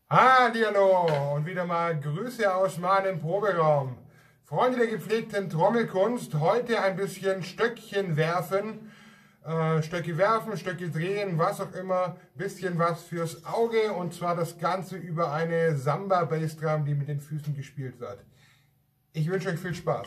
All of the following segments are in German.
Hallihallo und wieder mal Grüße aus meinem Proberaum. Freunde der gepflegten Trommelkunst, heute ein bisschen Stöckchen werfen. Stöcke werfen, Stöcke drehen, was auch immer. Bisschen was fürs Auge und zwar das Ganze über eine Samba-Bassdrum, die mit den Füßen gespielt wird. Ich wünsche euch viel Spaß.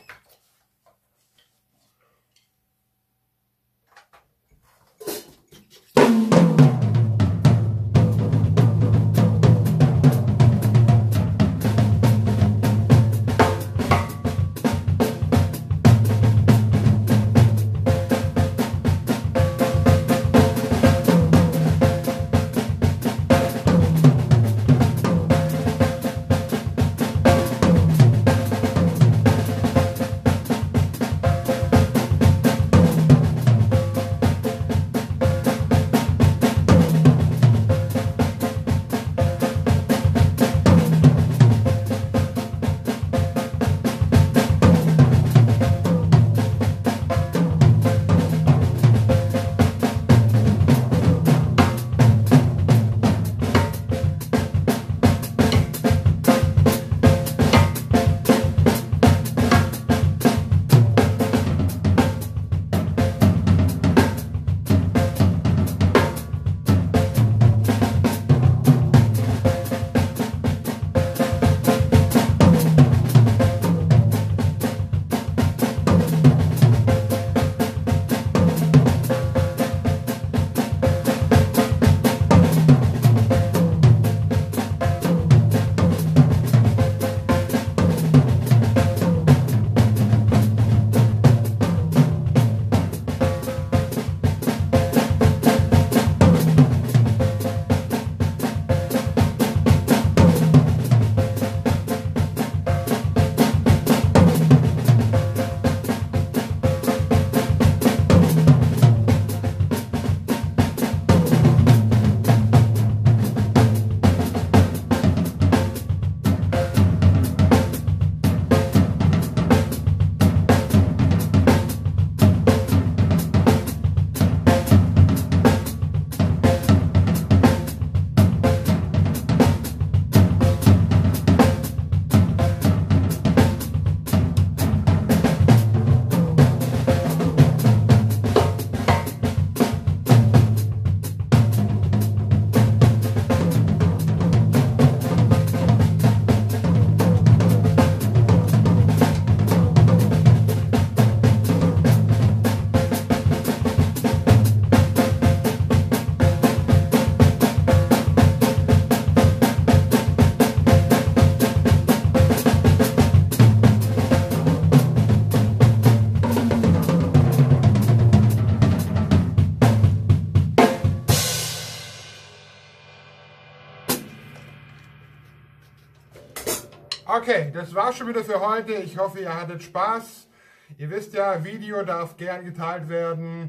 Okay, das war's schon wieder für heute. Ich hoffe, ihr hattet Spaß. Ihr wisst ja, Video darf gern geteilt werden.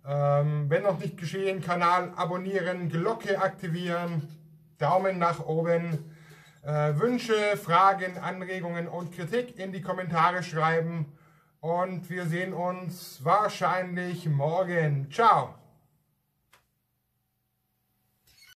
Wenn noch nicht geschehen, Kanal abonnieren, Glocke aktivieren, Daumen nach oben. Wünsche, Fragen, Anregungen und Kritik in die Kommentare schreiben. Und wir sehen uns wahrscheinlich morgen. Ciao!